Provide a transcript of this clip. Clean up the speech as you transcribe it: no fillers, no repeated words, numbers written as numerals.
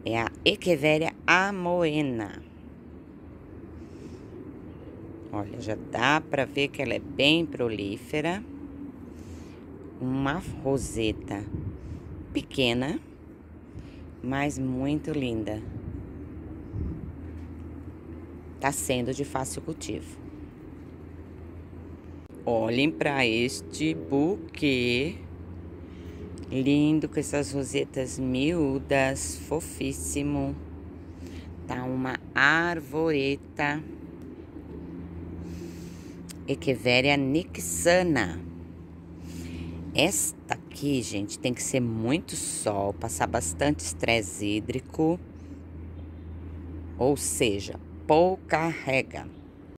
É a Echeveria amoena. Olha, já dá pra ver que ela é bem prolífera. Uma roseta pequena, mas muito linda. Tá sendo de fácil cultivo. Olhem para este buquê lindo, com essas rosetas miúdas, fofíssimo. Tá uma arvoreta Echeveria nixana. Esta aqui, gente, tem que ser muito sol, passar bastante estresse hídrico, ou seja, pouca rega.